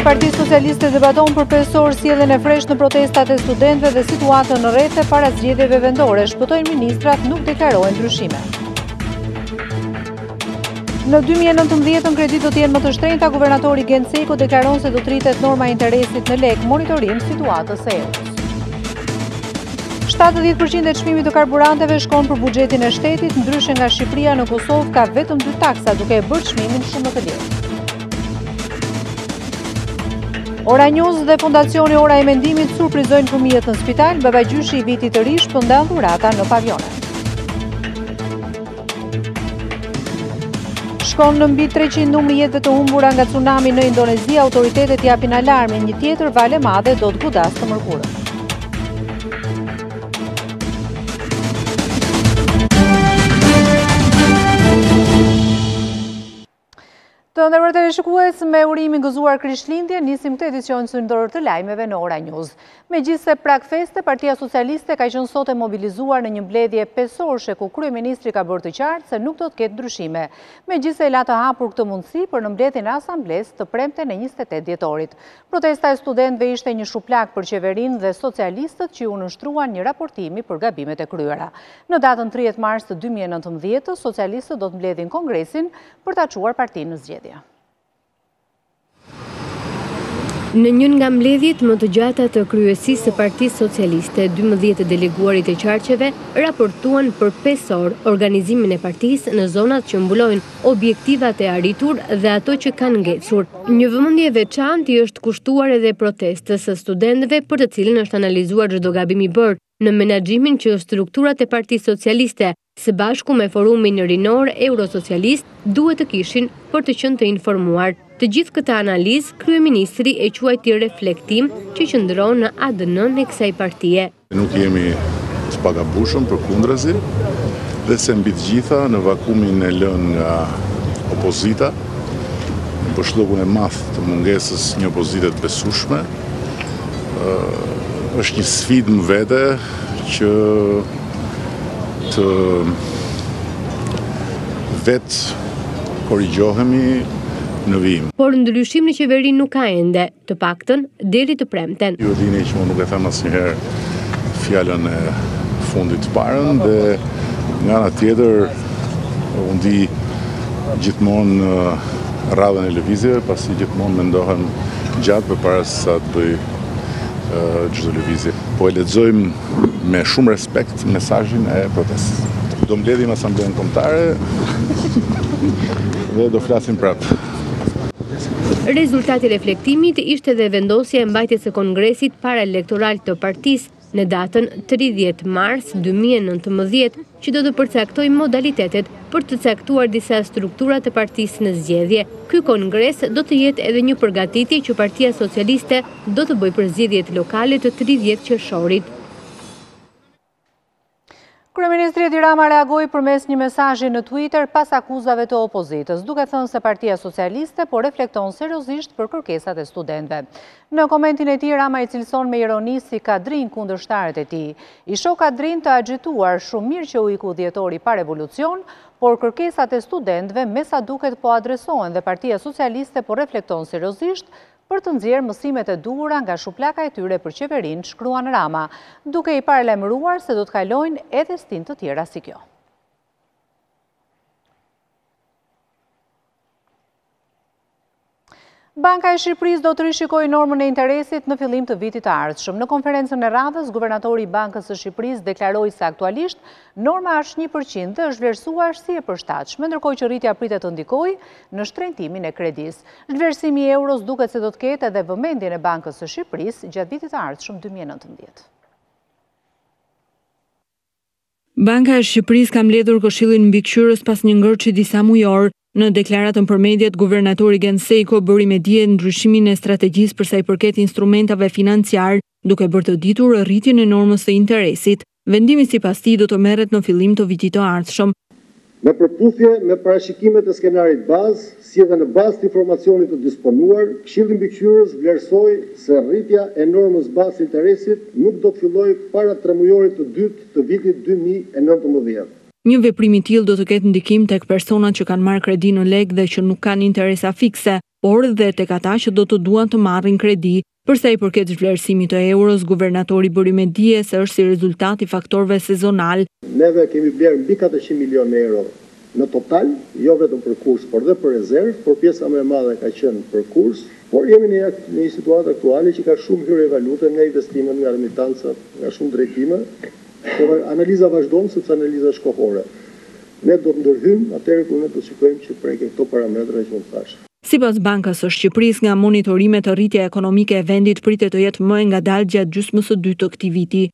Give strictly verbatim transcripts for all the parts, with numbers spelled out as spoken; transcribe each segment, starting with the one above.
e Partisë Socialiste debaton për pesë orë sjelljen e fresh në protestat e studentëve dhe situatën në rrethe para zgjedhjeve vendore. Shpëtojnë ministrat, nuk deklarojnë ndryshime. Në dy mijë e nëntëmbëdhjetë kreditë do të jenë më të shtrenjta. Guvernatori Genceko deklaron se do të rritet norma e interesit në lek. Monitorim situatës së eurës. shtatëdhjetë përqind e çmimit të karburanteve shkon për buxhetin e shtetit, ndryshe nga Shqipëria në Kosovë ka vetëm dy taksa, duke e bërë çmimin shumë më të lehtë. Ora News dhe Fondacioni Ora e Mendimit surprizojnë fëmijët në spital. Babagjyshi i vitit të ri shpërndan dhurata në pavione. Shkon në mbi treqind numri jetëve të humbura nga tsunami në Indonezi, autoritetet japin alarmin, një tjetër vale madhe do të godas të mërkurën. Të nderuar teleshikues, me urimin gëzuar Krishtlindje, nisim këtë edicion sëndorë të lajmeve në Ora News. Megjithse prag feste, Partia Socialiste ka qenë sot e mobilizuar në një mbledhje pesëorëshe ku kryeministri ka bërë të qartë se nuk do të ketë ndryshime. Megjithse la të hapur këtë mundësi për në mbledhjen e asamblesë të premten e njëzet e tetë dhjetorit. Protesta e studentëve ishte një shuplak për qeverinë dhe socialistët që u nënshtruan një raportimi për gabimet e kryera. Në datën tridhjetë mars të dy mijë e nëntëmbëdhjetë, socialistët do të mbledhin kongresin për ta çuar partinë në zgjedhje. Në njën nga mbledhjet më të gjata të kryesisë së Partisë Socialiste, dymbëdhjetë deleguarit e qarqeve raportuan për pesë orë organizimin e partisë në zonat që mbulojnë objektivat e arritur dhe ato që kanë ngecur. Një vëmendje e veçantë i është kushtuar edhe protestës së studentëve për të cilën është analizuar çdo gabim i bërë në menaxhimin që strukturat e Partisë Socialiste së bashku me forumin rinor eurosocialist duhet të kishin për të qenë të informuar. Të gjithë këtë analizë, kryeministri e quajti reflektim që qëndron në A D N-n e kësaj partie. Nuk jemi të pagabushëm, përkundrazi, dhe se mbi të gjitha në vakumin e lënë nga opozita, në përshllokun e madh të mungesës një opozite të besueshme, është një sfidë më vete që të vetë korrigjohemi në vijim. Por ndryshim në qeveri nuk ka ende, të paktën deri të premten. Ju dini që më nuk e them asnjëherë fjalën e fundit të parën dhe nga ana tjetër unë di gjithmonë në radhën e lëvizjeve, pasi gjithmonë mendohem gjatë përpara se sa të bëj çdo lëvizje. Po e lexojmë me shumë respekt mesazhin e protestës. Do mbledhim asamblen kombëtare dhe do flasim prapë. Rezultati reflektimit ishte dhe vendosja e mbajtjes së kongresit paraelektoral të partisë në datën tridhjetë mars dy mijë e nëntëmbëdhjetë, që do të përcaktojë modalitetet për të caktuar disa struktura të partisë në zgjedhje. Ky kongres do të jetë edhe një përgatitje që Partia Socialiste do të bëjë për zgjedhjet lokale të tridhjetë qershorit. Kryeministri Edi Rama reagoi përmes një mesazhi në Twitter pas akuzave të opozitës, duke thënë se Partia Socialiste po reflekton seriozisht për kërkesat e studentëve. Në komentin e tij, Rama i cilëson me ironi si kadrin kundërshtarët e tij. I shoh kadrin të agituar, shumë mirë që u iku dhjetori pa revolucion, por kërkesat e studentëve me sa duket po adresohen dhe Partia Socialiste po reflekton seriozisht për të nxjerrë mësimet e duhura nga shuplaka e tyre për qeverinë, shkruan Rama, duke i paralajmëruar se do të kalojnë edhe stin të tjera si kjo. Banka e Shqipërisë do të rishikojë normën e interesit në fillim të vitit të ardhshëm. Në konferencën e radhës, guvernatori i Bankës së Shqipërisë deklaroi se aktualisht norma është një përqind dhe është vlerësuar si e përshtatshme, ndërkohë që rritja pritet të ndikojë në shtrenjtimin e kredisë. Vlerësimi i euros duket se do të ketë edhe vëmendjen e Bankës së Shqipërisë gjatë vitit të ardhshëm dy mijë e nëntëmbëdhjetë. Banka e Shqipërisë ka mbledhur Këshillin Mbikëqyrës pas një ngërçi disa mujor. Në deklaratën për mediat, guvernatori Genceko bëri me dije ndryshimin e strategjisë për sa i përket instrumentave financiar, duke bërë të ditur rritjen e normës së interesit. Vendimi sipas tij do të merret në fillim të vitit të ardhshëm. Me përputhje me parashikimet e skenarit bazë, si edhe në bazë të informacionit të disponuar, Këshilli Mbikëqyrës vlerësoi se rritja e normës bazë të interesit nuk do të fillojë para tremujorit të dytë të vitit dy mijë e nëntëmbëdhjetë. Një veprim i tillë do të ketë ndikim tek personat që kanë marrë kredi në lek dhe që nuk kanë interesa fikse. por dhe tek ata që do të duan të marrin kredi. Për sa i përket vlerësimit të euros, guvernatori bëri me dije se është si rezultat i faktorëve sezonal. Neve kemi blerë mbi katërqind milionë euro në total, jo vetëm për kurs, por dhe për rezervë, por pjesa më e madhe ka qenë për kurs, por jemi në një situatë aktuale që ka shumë hyrje valute nga investimet, nga remitancat, nga shumë drejtime, por analiza vazhdon sepse analiza është kohore. Ne do të ndërhyjmë atëherë kur ne do të shikojmë që preken këto parametra që unë thash. Sipas Bankës së Shqipërisë, nga monitorimet të rritja ekonomike e vendit pritet të jetë më e ngadalë gjatë gjysmës së dytë të këtij viti.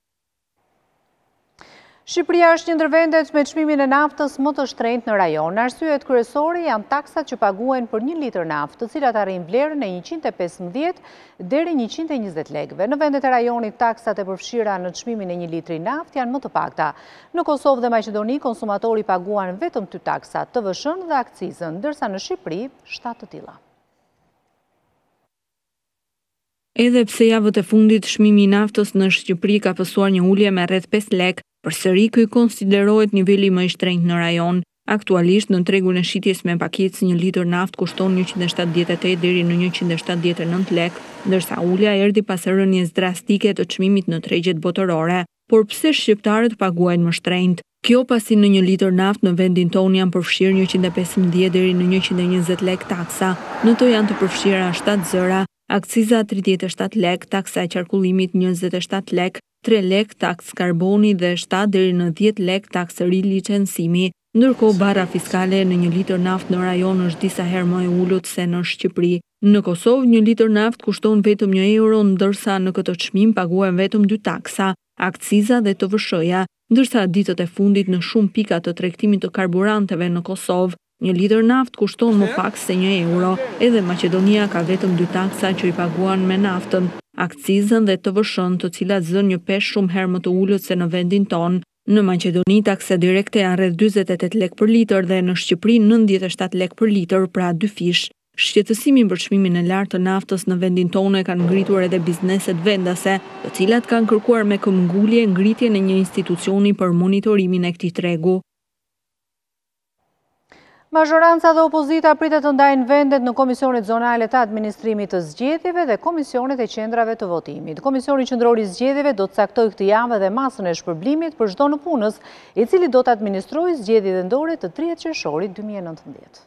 Shqipëria është një ndër vendet me çmimin e naftës më të shtrenjtë në rajon. Arsyet kryesore janë taksat që paguhen për një litër naftë, të cilat arrin vlerën e njëqind e pesëmbëdhjetë deri njëqind e njëzet lekëve. Në vendet e rajonit, taksat e përfshira në çmimin e një litri naftë janë më të pakta. Në Kosovë dhe Maqedoni, konsumatori paguan vetëm dy taksa, T V S-n dhe akcizën, ndërsa në Shqipëri shtatë të tilla. Edhe pse javët e fundit çmimi i naftës në Shqipëri ka pësuar një ulje me rreth pesë lekë, përsëri ky konsiderohet niveli më i shtrenjtë në rajon. Aktualisht në tregun e shitjes me pakicë një litër naftë kushton njëqind e shtatëdhjetë e tetë deri në njëqind e shtatëdhjetë e nëntë lekë, ndërsa ulja erdhi pas rënies drastike të çmimit në tregjet botërore. Por pse shqiptarët paguajnë më shtrenjtë? Kjo pasi në një litër naftë në vendin tonë janë përfshirë njëqind e pesëmbëdhjetë deri në njëqind e njëzet lekë taksa. Në to janë të përfshira shtatë zëra, akciza tridhjetë e shtatë lekë, taksa e qarkullimit njëzet e shtatë lekë, tre lekë taks karboni dhe shtatë deri në dhjetë lekë taks rilicencimi. Ndërkohë barra fiskale në një litër naftë në rajon është disa herë më e ulët se në Shqipëri. Në Kosovë një litër naftë kushton vetëm një euro, ndërsa në këtë çmim paguhen vetëm dy taksa, akciza dhe T V S-ja, ndërsa ditët e fundit në shumë pika të tregtimit të karburanteve në Kosovë, një litër naftë kushton më pak se një euro. Edhe Maqedonia ka vetëm dy taksa që i paguan me naftën, akcizën dhe T V S-n, të cilat zën një peshë shumë herë më të ulët se në vendin tonë. Në Maqedoni taksa direkte janë rreth dyzet e tetë lekë për litër dhe në Shqipëri nëntëdhjetë e shtatë lekë për litër, pra dy fish. Shqetësimin për çmimin e lartë të naftës në vendin tonë kanë ngritur edhe bizneset vendase, të cilat kanë kërkuar me këmbgulje ngritjen e një institucioni për monitorimin e këtij tregu. Mazhoranca dhe opozita pritet të ndajnë vendet në komisionet zonale të administrimit të zgjedhjeve dhe komisionet e qendrave të votimit. Komisioni qendror i zgjedhjeve do të caktojë këtë javë dhe masën e shpërblimit për çdo në punës, i cili do të administrojë zgjedhjet vendore të tridhjetë qershorit dy mijë e nëntëmbëdhjetë.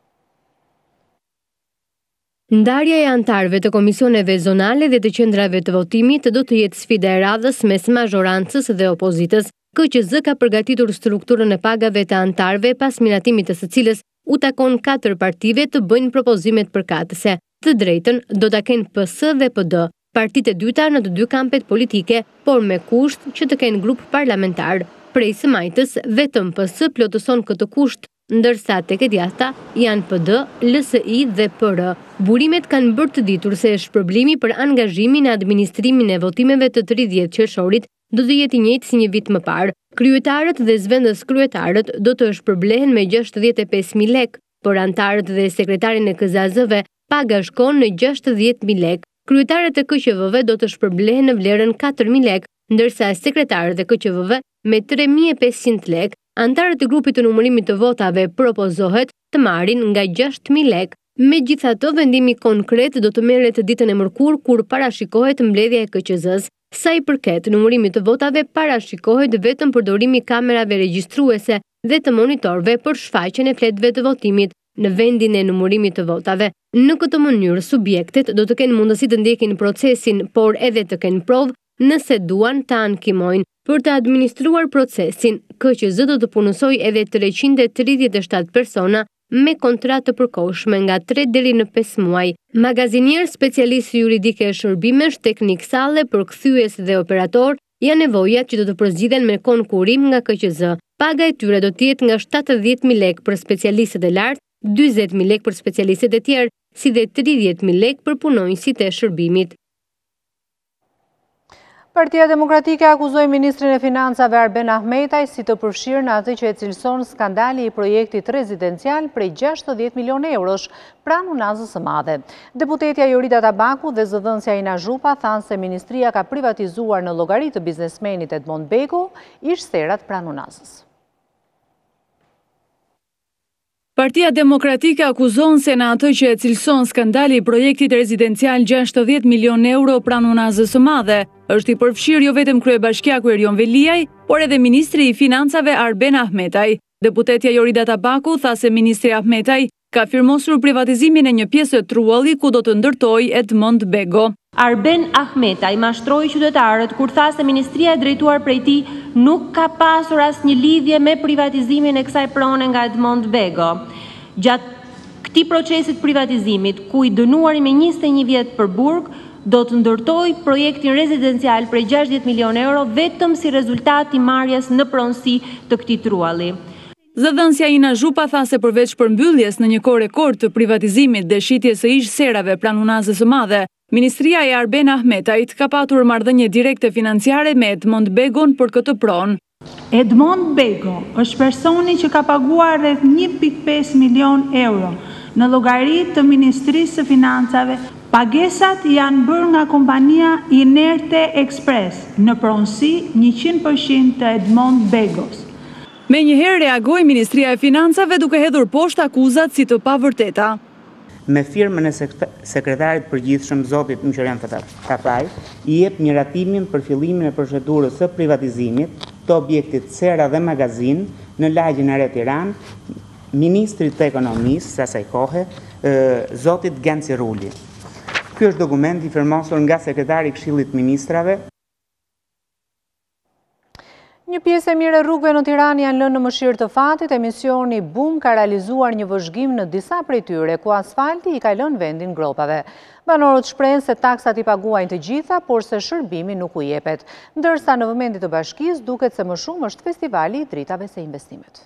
Ndarja e antarëve të komisioneve zonale dhe të qendrave të votimit do të jetë sfida e radhës mes mazhorancës dhe opozitës. K Q Z ka përgatitur strukturën e pagave të antarëve pas miratimit të së cilës u takon katër partive të bëjnë propozimet përkatëse. Të drejtën do ta kenë P S dhe P D, partitë e dyta në të dy kampet politike, por me kusht që të kenë grup parlamentar. Prej së majtës, vetëm P S plotëson këtë kusht, ndërsa tek e djathta janë P D, L S I dhe P R. Burimet kanë bërë të ditur se shpërblimi për angazhimin e administrimin e votimeve të tridhjetë qershorit do të jetë i njëjtë si një vit më parë. Kryetarët dhe zëvendës kryetarët do të shpërblehen me gjashtëdhjetë e pesë mijë lekë, por antarët dhe sekretarin e K Z A Z-ve paga shkon në gjashtëdhjetë mijë lekë. Kryetarët e K Q V-ve do të shpërblehen në vlerën katër mijë lekë, ndërsa sekretarët e K Q V-ve me tre mijë e pesëqind lekë. Antarët e grupit të numërimit të votave propozohet të marrin nga gjashtë mijë lekë. Megjithatë, vendimi konkret do të merret ditën e mërkurë kur parashikohet mbledhja e K Q Z-s. Sa i përket numërimit të votave, parashikohet vetëm përdorimi i kamerave regjistruese dhe të monitorëve për shfaqjen e fletëve të votimit në vendin e numërimit të votave. Në këtë mënyrë, subjektet do të kenë mundësi të ndjekin procesin, por edhe të kenë provë nëse duan të ankimojnë. Për të administruar procesin, K Q Z do të punësojë edhe treqind e tridhjetë e shtatë persona me kontratë të përkohshme nga tre deri në pesë muaj. Magazinier, specialistë juridike e shërbimesh, teknik salle, përkthyes dhe operator janë nevojat që do të përzgjidhen me konkurim nga K Q Z. Paga e tyre do të jetë nga shtatëdhjetë mijë lekë për specialistët e lartë, dyzet mijë lekë për specialistët e tjerë, si dhe tridhjetë mijë lekë për punonjësit e shërbimit. Partia Demokratike akuzoi ministrin e Financave Arben Ahmetaj si të përfshirë në atë që e cilëson skandali i projektit rezidencial prej gjashtëdhjetë milionë eurosh pranë Unazës së Madhe. Deputetja Jorita Tabaku dhe zëdhënësja Ina Zhupa thanë se ministria ka privatizuar në llogari të biznesmenit Edmond Begu ish serat pranë Unazës. Partia Demokratike akuzon se në atë që e cilëson skandali i projektit rezidencial gjashtëdhjetë milion euro pranë Unazës së Madhe, është i përfshirë jo vetëm kryebashkiaku Erion Veliaj, por edhe ministri i financave Arben Ahmetaj. Deputetja Jorida Tabaku tha se ministri Ahmetaj ka firmosur privatizimin e një pjesë trualli ku do të ndërtoj Edmond Bego. Arben Ahmetaj mashtroi qytetarët kur tha se ministria e drejtuar prej tij nuk ka pasur asnjë lidhje me privatizimin e kësaj prone nga Edmond Bego. Gjatë këtij procesit privatizimit, ku i dënuari me njëzet e një vjet për burg, do të ndërtoj projektin rezidencial prej gjashtëdhjetë milion euro vetëm si rezultat i marrjes në pronësi të këtij trualli. Zëdhënsja Ina Zhupa tha se përveç përmbylljes në një kohë rekord të privatizimit dhe shitjes së ish serave pranë Unazës së Madhe, Ministria e Arben Ahmetajt ka patur marrëdhënie direkte financiare me Edmond Begon për këtë pronë. Edmond Bego është personi që ka paguar rreth një pikë pesë milion euro në llogari të Ministrisë së Financave. Pagesat janë bërë nga kompania Inerte Express në pronësi njëqind përqind të Edmond Begos. Me njëherë reagoi Ministria e Financave duke hedhur poshtë akuzat si të pavërteta. Me firmën e sekretarit përgjithshëm zotit Mqerim Tafaj, i jep miratimin për fillimin e procedurës së privatizimit të objektit Sera dhe Magazin në lagjin e Re Tiranë, ministrit të ekonomisë së asaj kohe, zotit Genci Ruli. Ky është dokument i firmosur nga sekretari i Këshillit Ministrave. Një pjesë e mirë e rrugëve në Tiranë janë lënë në mëshirë të fatit. Emisioni Bum ka realizuar një vëzhgim në disa prej tyre, ku asfalti i ka lënë vendin gropave. Banorët shprehen se taksat i paguajnë të gjitha, por se shërbimi nuk u jepet. Ndërsa në vëmendje të bashkisë duket se më shumë është festivali i dritave se investimet.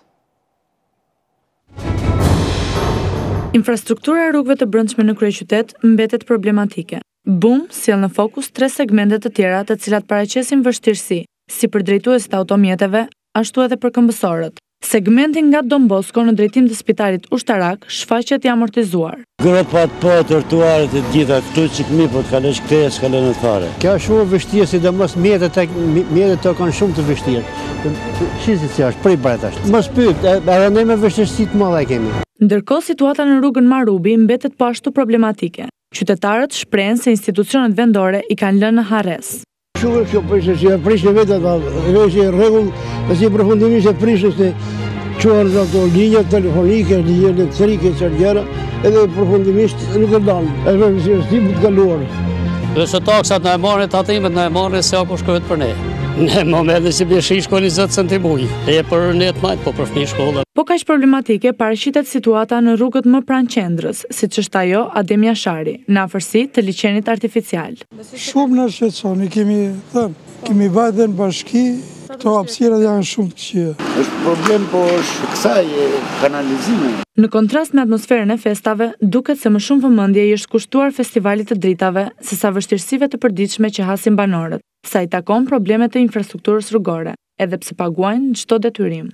Infrastruktura e rrugëve të brendshme në kryeqytet mbetet problematike. Bum sjell në fokus tre segmente të tjera, të cilat paraqesin vështirësi, si për drejtuesit automjeteve, ashtu edhe për këmbësorët. Segmentin nga Don Bosco në drejtim të spitalit ushtarak shfaqet i amortizuar. Gropat po, trotuaret e gjitha, këtu që këmi po të kalesh këte, s'ka lënë të fare. Kjo është shumë vështirë, si dhe mos mjetët të kanë shumë të vështirë. Shizit që është, prej bretash. Mos pyet, edhe ne me vështirësi të mëdha kemi. Ndërkohë situata në rrugën Marubi mbetet po ashtu problematike. Qytetarët shprehen se institucionet vendore i kanë lënë në harres. Shumë kjo prishë që e prishë në vetë ata, e që e regull, e si përfundimisht e prishë se quar në ato linjët telefonike, linjët elektrike, qërgjera, edhe përfundimisht nuk e danë, e me vësirësi më të galuar. Dhe që taksat në e marrë të atimet në e marrë se ako shkojët për ne. Ne më me dhe si bjeshi shko njëzet centimuj, e për net majtë, po për fmi shkolla. Po kaq problematike parashitet situata në rrugët më pranë qendrës, siç është ajo Adem Jashari, në afërsi të liçenit artificial. Shumë në shqetësoni, kemi thënë, kemi vajtë dhe në bashki, këto hapësirat janë shumë të qia. është problem, po është kësaj kanalizime. Në kontrast me atmosferën e festave, duket se më shumë vëmendje i është kushtuar festivalit të dritave, sesa vështirësive të përditshme që hasin banorët, sa i takon problemet të infrastrukturës rrugore, edhe pse paguajnë çdo detyrim.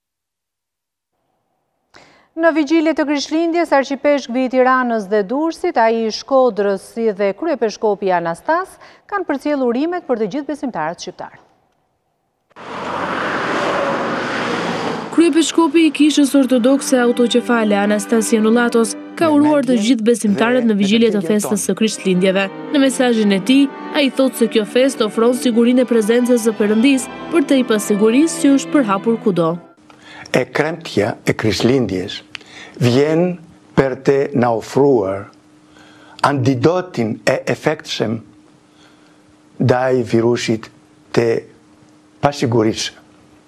Në vigjilje të Krishtlindjes, arqipeshkëvi i Tiranës dhe Durrësit, ai i Shkodrës si dhe kryepeshkopi Anastas, kanë përcjellur urimet për të gjithë besimtarët shqiptar. Kryepeshkopi i Kishës Ortodokse Autoqefale Anastas Janulatos ka uruar të gjithë besimtarët në vigjilje të festës së Krishtlindjeve. Në mesazhin e tij, ai thotë se kjo festë ofron sigurinë e prezencës së Perëndis për të i pasigurisë që është përhapur kudo. E kremtja e Krishtlindjes vjen për të na ofruar antidotin e efektshëm ndaj virusit të pasigurisë.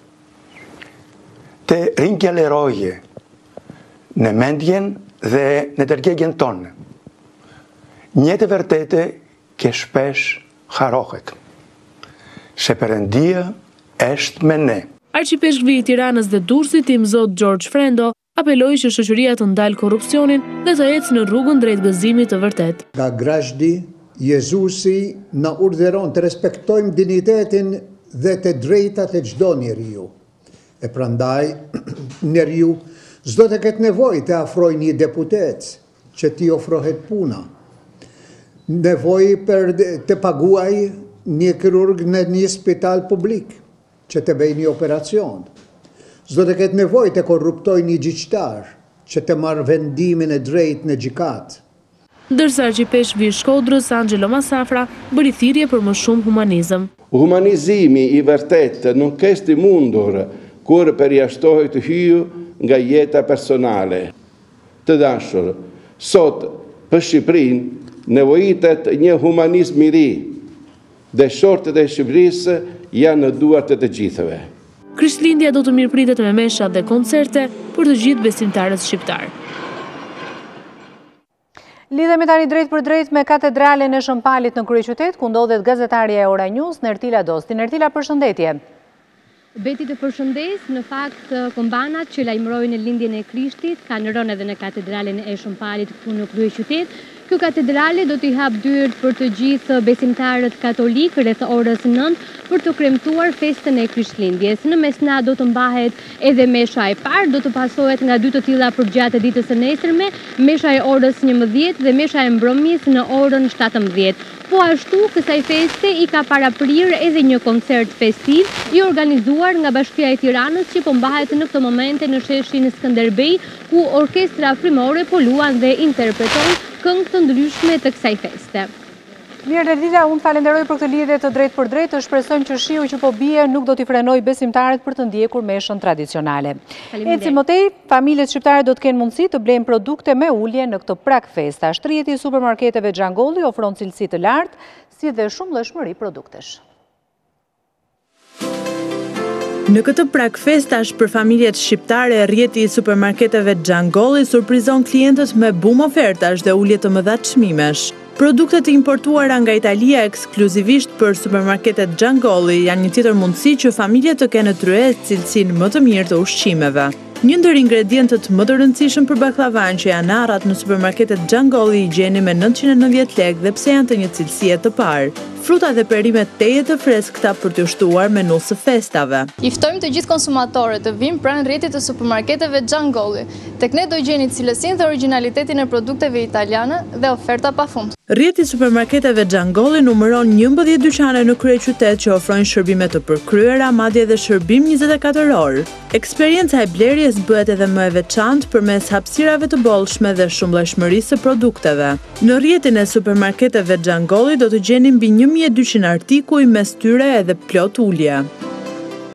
Të rinqalëroje në mendjen dhe në tërgjegjen tonë. Një të vërtete që shpesh harohet, se Perëndia është me ne. Arqipeshkëvi i Tiranës dhe Durrësit, im zot George Frendo, apeloi që shoqëria të ndalë korrupsionin dhe të ecë në rrugën drejt gëzimit të vërtet. Nga Grashdi, Jezusi na urdhëron të respektojmë dinitetin dhe të drejtat e çdo njeriu. E prandaj, njeriu s'do të ketë nevojë të afrojë një deputet që t'i ofrohet puna. Nevojë për të paguaj një kirurg në një spital publik që të bëjë një operacion. S'do të ketë nevojë të korruptoj një gjyqtar që të marrë vendimin e drejtë në gjykatë. Ndërsa argjipeshi i Shkodrës, Angelo Masafra, bëri thirrje për më shumë humanizëm. Humanizimi i vërtetë nuk është i mundur kur përjashtohet hyu nga jeta personale. Të dashur, sot për Shqipërinë nevojitet një humanizëm i ri dhe shortet e Shqipërisë janë në duart e të gjithëve. Krishtlindja do të mirëpritet me mesha dhe koncerte për të gjithë besimtarët shqiptar. Lidhemi tani drejt për drejt me katedralen e Shëmpalit në kryeqytet, ku ndodhet gazetarja e Ora News, Nertila Dosti. Nertila, përshëndetje. Beti të përshëndes, në fakt kombanat që lajmërojnë në lindjen e Krishtit kanë rënë edhe në katedralen e Shëmpalit këtu në kryeqytet. Kjo katedrale do t'i hap dyert për të gjithë besimtarët katolik rreth orës nëntë për të kremtuar festën e Krishtlindjes. Në mesnatë do të mbahet edhe mesha e parë, do të pasohet nga dy të tilla përgjatë ditës së nesërme, mesha e orës njëmbëdhjetë dhe mesha e mbrëmjes në orën shtatëmbëdhjetë. Po ashtu, kësaj feste i ka paraprirë edhe një koncert festiv i organizuar nga Bashkia e Tiranës që po mbahet në këtë momente në sheshin Skënderbej, ku orkestra frymore po luan dhe interpreton këngë të ndryshme të kësaj feste. Mirë, Nertila, unë falenderoj për këtë lidhje të drejt për drejt, të shpresojmë që shiu që po bie nuk do t'i frenoj besimtarët për të ndjekur meshën tradicionale. Eci mëtej, familjet shqiptare do të kenë mundësi të blejnë produkte me ulje në këtë prak festa. Shtriheti i supermarketeve Xhangolli ofron cilësi të lartë, si dhe shumë llojshmëri produktesh. Në këtë prak festash për familjet shqiptare, rrjeti i supermarketeve Xhangolli surprizon klientët me bum ofertash dhe ulje të mëdha çmimesh. Produktet e importuara nga Italia ekskluzivisht për supermarketet Xhangolli janë një tjetër mundësi që familjet të kenë tryezë cilësinë më të mirë të ushqimeve. Një ndër ingredientët më të rëndësishëm për baklavan që janë arrat në supermarketet Xhangolli i gjeni me nëntëqind e nëntëdhjetë lekë dhe pse janë të një cilësie të parë. Fruta dhe perimet teje të freskëta për të shtuar menusë së festave. I ftojmë të gjithë konsumatorët të vinë pranë rrjetit të supermarketeve Xhangolli. Tek ne do gjeni cilësinë dhe origjinalitetin e produkteve italiane dhe oferta pafund. Rrjeti i supermarketeve Xhangolli numëron njëmbëdhjetë dyqane në kryeqytet që ofrojnë shërbime të përkryera, madje edhe shërbim njëzet e katër orë. Eksperienca e blerjes bëhet edhe më e veçantë përmes hapësirave të bollshme dhe shumëllojshmërisë së produkteve. Në rrjetin e supermarketeve Xhangolli do të gjeni mbi një mijë e dyqind artikuj, mes tyre edhe plot ulje.